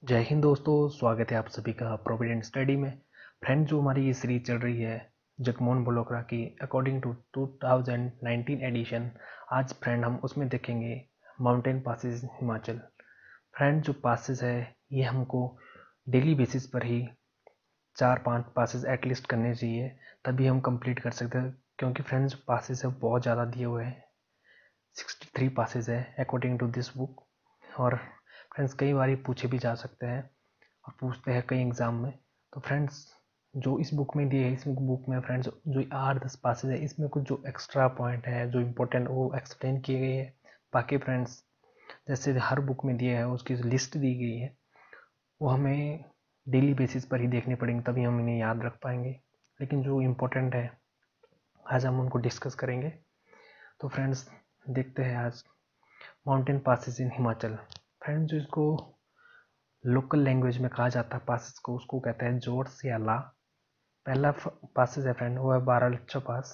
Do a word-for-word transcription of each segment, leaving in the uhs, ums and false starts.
जय हिंद दोस्तों, स्वागत है आप सभी का प्रोविडेंट स्टडी में। फ्रेंड, जो हमारी ये सीरीज चल रही है जगमोहन बलोखरा की according to two thousand nineteen edition, आज फ्रेंड हम उसमें देखेंगे माउंटेन पासेस हिमाचल। फ्रेंड, जो पासेस है ये हमको डेली बेसिस पर ही चार पांच पासेस एटलीस्ट करने चाहिए, तभी हम कंप्लीट कर सकते हैं। क्योंकि फ्रेंड्स पासेस है बहुत ज़्यादा दिए हुए हैं, सिक्सटी थ्री पासेस है अकॉर्डिंग टू दिस बुक। और फ्रेंड्स कई बार पूछे भी जा सकते हैं और पूछते हैं कई एग्ज़ाम में। तो फ्रेंड्स जो इस बुक में दिए है, इस बुक में फ्रेंड्स जो आठ दस पासेज है, इसमें कुछ जो एक्स्ट्रा पॉइंट है जो इम्पोर्टेंट वो एक्सप्लेन किए गए हैं। बाकी फ्रेंड्स जैसे हर बुक में दिए है उसकी लिस्ट दी गई है, वो हमें डेली बेसिस पर ही देखने पड़ेंगे, तभी हम इन्हें याद रख पाएंगे। लेकिन जो इम्पोर्टेंट है आज हम उनको डिस्कस करेंगे। तो फ्रेंड्स देखते हैं आज mountain passes in Himachal. Friends जो इसको लोकल लैंग्वेज में कहा जाता है पासेस को, उसको कहते हैं जोर्स या ला। पहला पासेस है फ्रेंड वो है बारह लच्छा पास,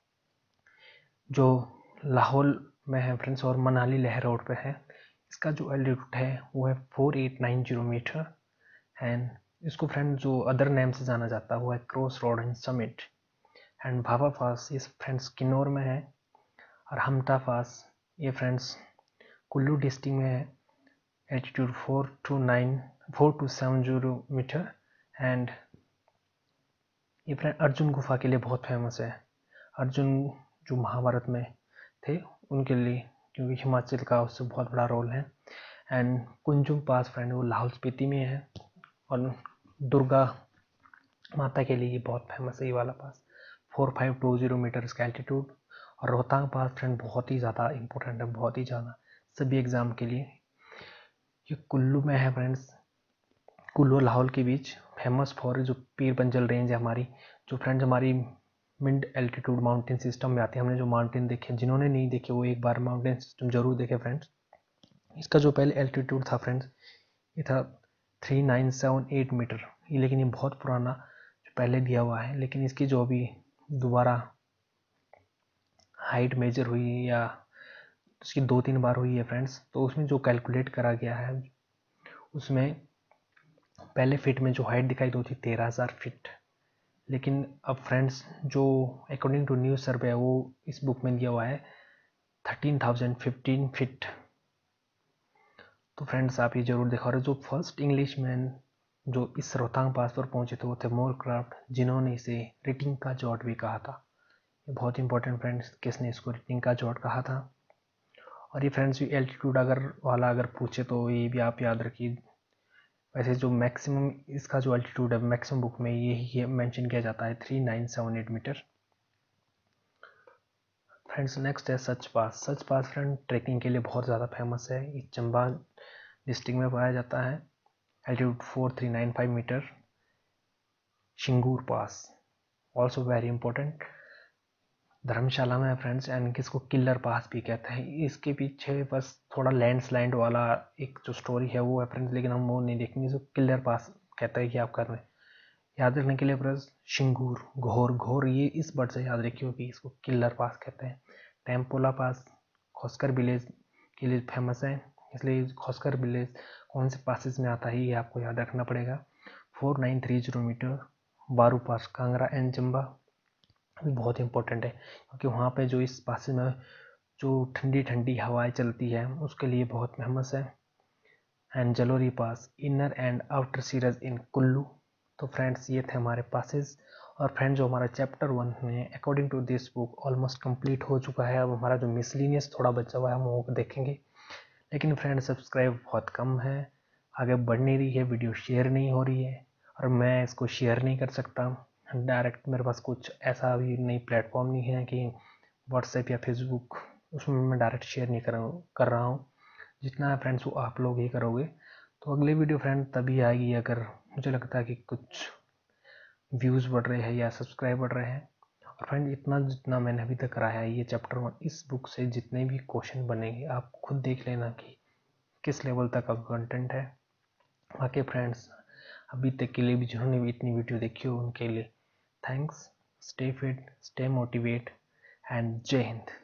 जो लाहौल में है फ्रेंड्स और मनाली लेह रोड पे है। इसका जो एल्टीट्यूड है वो है four eight nine zero metre. And इसको फ्रेंड जो अदर नेम से जाना जाता है वो है cross road and summit. And Bhabha pass ये फ्रेंड्स किन्नौर में है। और हमटा पास ये फ्रेंड्स कुल्लू डिस्ट्रिक्ट में है। Altitude four two nine four two seven zero metre. And ये फ्रेंड अर्जुन गुफा के लिए बहुत फेमस है। अर्जुन जो महाभारत में थे उनके लिए, क्योंकि हिमाचल का उससे बहुत बड़ा रोल है। एंड कुंजुम पास फ्रेंड वो लाहौल स्पीति में है और दुर्गा माता के लिए ये बहुत फेमस है ये वाला pass. Four five two zero metre इसका एल्टीट्यूड। और रोहतांग पास फ्रेंड बहुत ही ज़्यादा इम्पोर्टेंट है, बहुत ही ज़्यादा सभी एग्ज़ाम के लिए। ये कुल्लू में है फ्रेंड्स, कुल्लू और लाहौल के बीच, फेमस फॉर जो पीर पंजल रेंज है हमारी, जो फ्रेंड्स हमारी मिड एल्टीट्यूड माउंटेन सिस्टम में आती है। हमने जो माउंटेन देखे, जिन्होंने नहीं देखे वो एक बार माउंटेन सिस्टम जरूर देखे फ्रेंड्स। इसका जो पहले एल्टीट्यूड था फ्रेंड्स ये था three nine seven eight metre, ये लेकिन ये बहुत पुराना जो पहले दिया हुआ है। लेकिन इसकी जो अभी दोबारा हाइट मेजर हुई है या उसकी दो तीन बार हुई है फ्रेंड्स, तो उसमें जो कैलकुलेट करा गया है उसमें पहले फिट में जो हाइट दिखाई दी थी तेरह हज़ार फिट। लेकिन अब फ्रेंड्स जो अकॉर्डिंग टू न्यूज़ सर्वे है वो इस बुक में दिया हुआ है थर्टीन थाउजेंड फिफ्टीन फिट। तो फ्रेंड्स आप ये जरूर देखा। और जो फर्स्ट इंग्लिश मैन जो इस रोहतांग पास पर पहुंचे थे वो थे मोरक्राफ्ट, जिन्होंने इसे रिटिंग का जॉर्ड भी कहा था। ये बहुत इंपॉर्टेंट फ्रेंड्स, किसने इसको रिटिंग का जॉर्ड कहा था। और ये फ्रेंड्स एल्टीट्यूड अगर वाला अगर पूछे तो ये भी आप याद रखिए। वैसे जो मैक्सिमम इसका जो अल्टीट्यूड है मैक्सिमम बुक में यही मेंशन किया जाता है three nine seven eight metre. Friends next है सच पास। सच पास फ्रेंड ट्रैकिंग के लिए बहुत ज़्यादा फेमस है, ये चंबा डिस्ट्रिक्ट में पाया जाता है। Altitude four three nine five metre. Shingur pass also very important, Dharamshala में है फ्रेंड्स। एंड किसको किलर पास भी कहते हैं। इसके पीछे बस थोड़ा लैंडस्लाइड वाला एक जो स्टोरी है वो है फ्रेंड्स, लेकिन हम वो नहीं देखेंगे। जो किलर पास कहता है कि आप कर रहे हैं, याद रखने के लिए फ्रेंड्स शिंगूर घोर घोर ये इस वर्ड से याद रखियो कि इसको किलर पास कहते हैं। टेम्पोला पास खोसकर विलेज के लिए फेमस है, इसलिए खोसकर विलेज कौन से पासेस में आता है ये आपको याद रखना पड़ेगा। Four nine three zero metre. Baru pass Kangra and Chamba बहुत इंपॉर्टेंट है, क्योंकि वहाँ पे जो इस पासे में जो ठंडी ठंडी हवाएं चलती है उसके लिए बहुत फेमस है। And Jalori pass inner and outer Seraj in Kullu. तो फ्रेंड्स ये थे हमारे पासेस। और फ्रेंड्स जो हमारा चैप्टर वन में according to this book almost complete हो चुका है। अब हमारा जो मिसलिनियस थोड़ा बचा हुआ है हम वो देखेंगे। लेकिन फ्रेंड्स सब्सक्राइब बहुत कम है, आगे बढ़ नहीं रही है, वीडियो शेयर नहीं हो रही है और मैं इसको शेयर नहीं कर सकता डायरेक्ट। मेरे पास कुछ ऐसा अभी नई प्लेटफॉर्म नहीं है कि व्हाट्सएप या फेसबुक, उसमें मैं डायरेक्ट शेयर नहीं कर कर रहा हूँ। जितना है फ्रेंड्स वो आप लोग ही करोगे। तो अगली वीडियो फ्रेंड तभी आएगी अगर मुझे लगता है कि कुछ व्यूज़ बढ़ रहे हैं या सब्सक्राइब बढ़ रहे हैं। और फ्रेंड इतना जितना मैंने अभी तक कराया है ये चैप्टर वन, इस बुक से जितने भी क्वेश्चन बनेंगे आप खुद देख लेना कि किस लेवल तक का कंटेंट है। बाकी फ्रेंड्स अभी तक के लिए भी जिन्होंने भी इतनी वीडियो देखी हो उनके लिए thanks. Stay fit, stay motivate and Jai Hind.